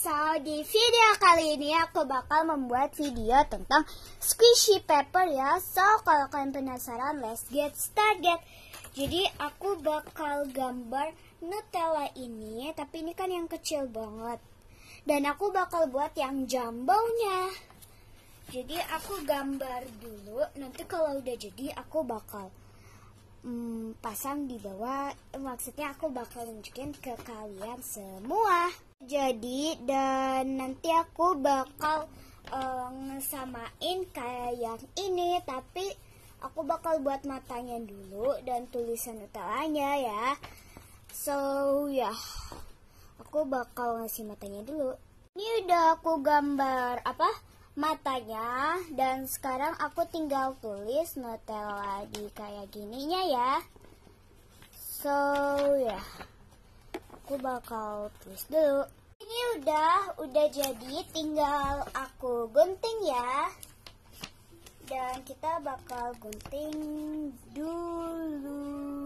So, di video kali ini aku bakal membuat video tentang squishy paper ya. So, kalau kalian penasaran, let's get started. Jadi, aku bakal gambar Nutella ini, tapi ini kan yang kecil banget. Dan aku bakal buat yang jumbo-nya. Jadi, aku gambar dulu. Nanti kalau udah jadi, aku bakal pasang di bawah. Maksudnya aku bakal nunjukin ke kalian semua. Jadi dan nanti aku bakal ngesamain kayak yang ini, tapi aku bakal buat matanya dulu dan tulisan Nutellanya ya. So ya, aku bakal ngasih matanya dulu. Ini udah aku gambar matanya, dan sekarang aku tinggal tulis Nutella di kayak gininya ya. So ya, aku bakal tulis dulu. Ini udah jadi, tinggal aku gunting ya. Dan kita bakal gunting dulu.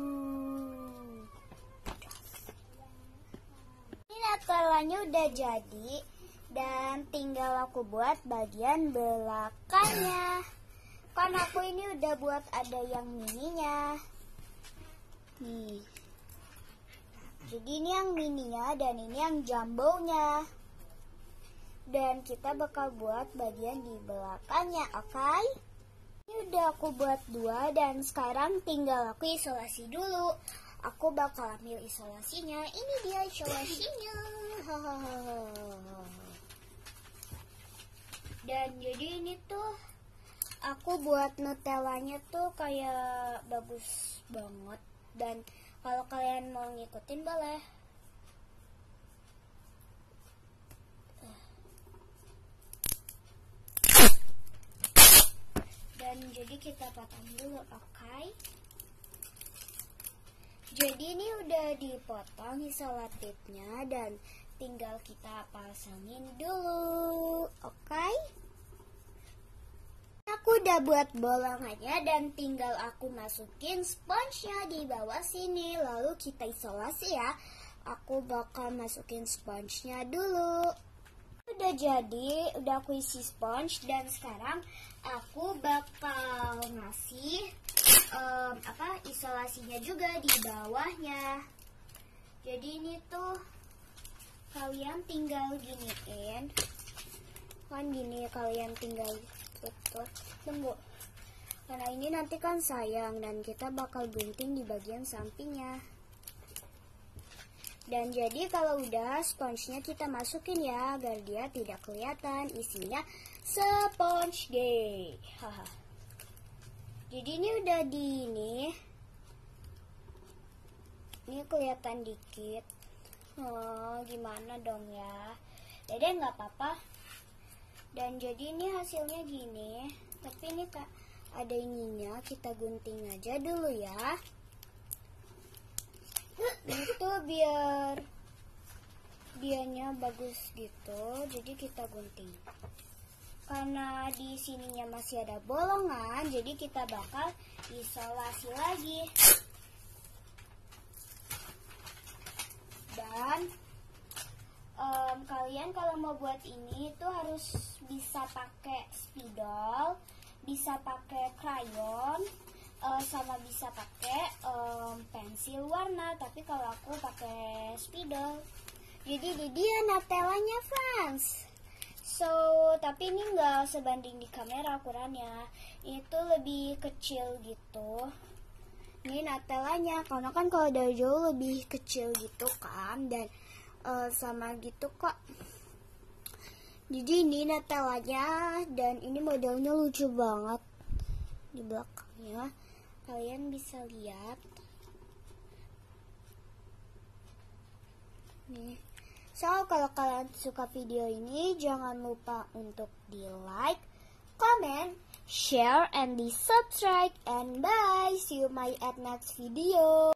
Ini Nutellanya udah jadi. Dan tinggal aku buat bagian belakangnya. Kan aku ini udah buat ada yang mininya. Nih. Jadi ini yang mininya dan ini yang jumbo-nya. Dan kita bakal buat bagian di belakangnya, oke? Ini udah aku buat 2 dan sekarang tinggal aku isolasi dulu. Aku bakal ambil isolasinya. Ini dia isolasinya. Dan jadi ini tuh aku buat Nutellanya tuh kayak bagus banget. Dan kalau kalian mau ngikutin boleh. Dan jadi kita potong dulu, oke? Jadi ini udah dipotong isolatifnya dan tinggal kita pasangin dulu, oke? Aku udah buat bolongannya dan tinggal aku masukin sponsnya di bawah sini. Lalu kita isolasi ya. Aku bakal masukin sponsnya dulu. Udah jadi, udah aku isi sponge dan sekarang aku bakal ngasih isolasinya juga di bawahnya. Jadi ini tuh kalian tinggal giniin. Kan gini kalian tinggal tunggu, karena ini nanti kan sayang dan kita bakal gunting di bagian sampingnya. Dan jadi kalau udah sponsnya kita masukin ya, agar dia tidak kelihatan isinya sponge deh. Jadi ini udah ini kelihatan dikit. Gimana dong ya? Dede nggak apa-apa. Dan jadi ini hasilnya gini, tapi ini ada ininya, kita gunting aja dulu ya. Itu biar dianya bagus gitu, jadi kita gunting. Karena di sininya masih ada bolongan, jadi kita bakal isolasi lagi. Dan kalian kalau mau buat ini tuh harus bisa pakai spidol, bisa pakai krayon, sama bisa pakai pensil warna. Tapi kalau aku pakai spidol. Jadi di dia Nutellanya, friends. So, tapi ini nggak sebanding di kamera ukurannya. Itu lebih kecil gitu. Ini Nutellanya, karena kan kalau dari jauh lebih kecil gitu kan, dan sama gitu kok. Jadi ini Nutellanya, dan ini modelnya lucu banget. Di belakangnya kalian bisa lihat nih. So, kalau kalian suka video ini, jangan lupa untuk di like, comment, share, and di subscribe. And bye, see you my at next video.